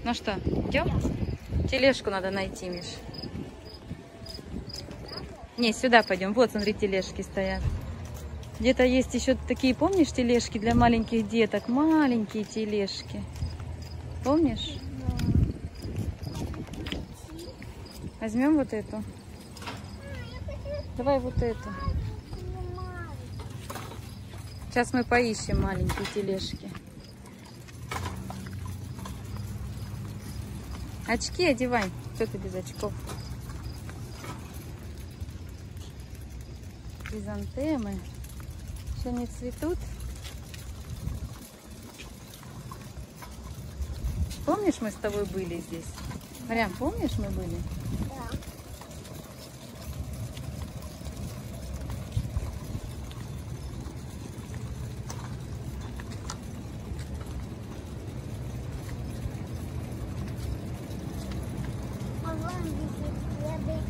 Ну что, идем? Тележку надо найти, Миш. Не, сюда пойдем. Вот, смотри, тележки стоят. Где-то есть еще такие, помнишь, тележки для маленьких деток? Маленькие тележки. Помнишь? Возьмем вот эту. Давай вот эту. Сейчас мы поищем маленькие тележки. Очки одевай. Что ты без очков? Хризантемы. Еще не цветут. Помнишь, мы с тобой были здесь? Марьям, помнишь, мы были? Да. А вон висит плоды.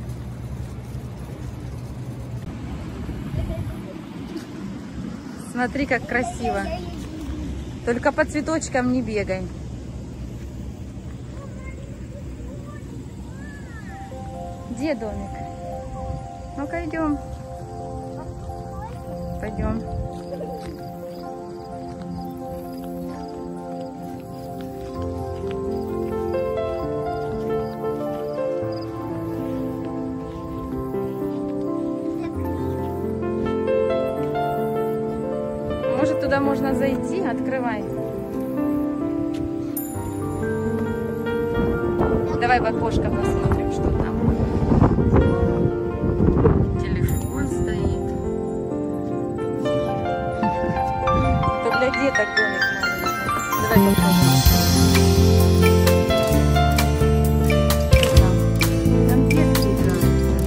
Смотри, как красиво. Только по цветочкам не бегай. Где домик? Ну-ка, идем. Пойдем. Может, туда можно зайти? Открывай. Давай в окошко посмотрим, что там. Телефон стоит. Это для деток домик маленький. Давай попробуем. Там детки играют,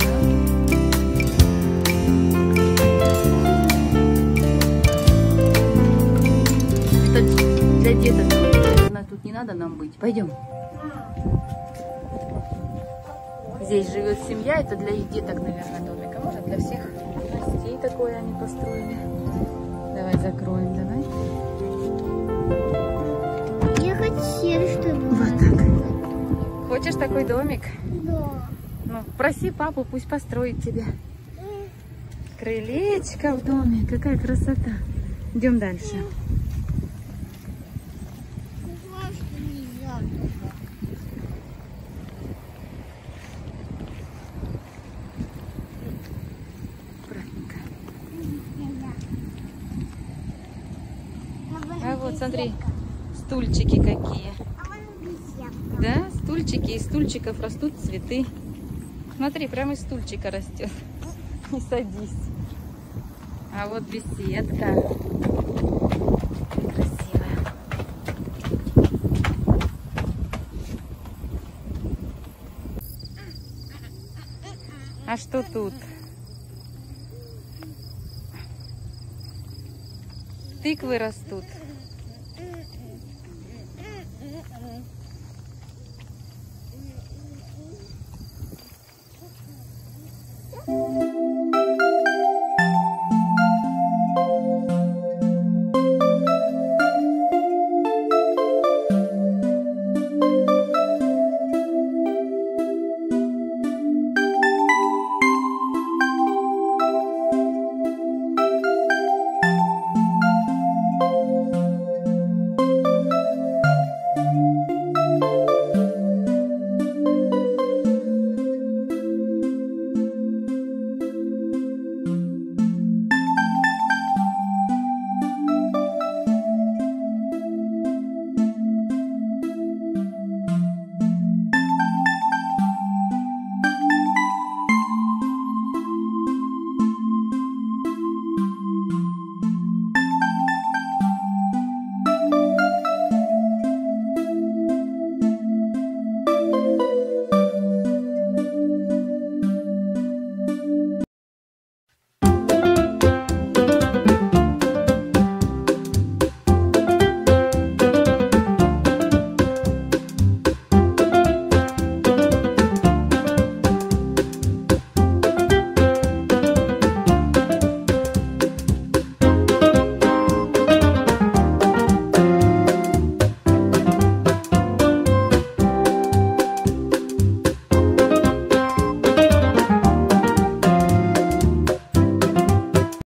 да? Это для деток. Наверное, тут не надо нам быть. Пойдем. Здесь живет семья, это для их деток, наверное, домик. А может, для всех гостей такое они построили. Давай закроем, давай. Я хотела, чтобы... Вот так. Хочешь такой домик? Да. Ну, проси папу, пусть построит тебе. Крылечко в доме, какая красота. Идем дальше. А вот, смотри, стульчики какие. Да, стульчики. Из стульчиков растут цветы. Смотри, прямо из стульчика растет. Не садись. А вот беседка. Красивая. А что тут? Тыквы растут.